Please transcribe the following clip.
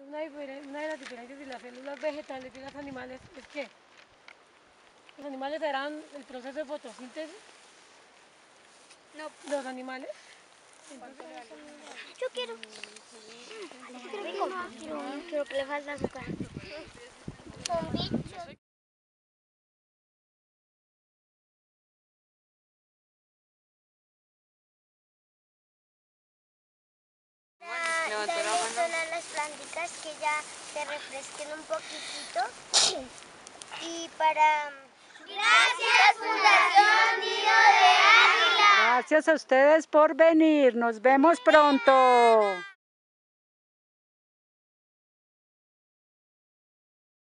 Una de las diferencias de las células vegetales y las animales es que los animales harán el proceso de fotosíntesis. No. Los animales. Yo quiero. Quiero que le falta azúcar. Son bichos. Darle sol a las plantitas que ya se refresquen un poquitito. Y para... Gracias, Fundación Nido de Águila. Gracias a ustedes por venir. Nos vemos pronto.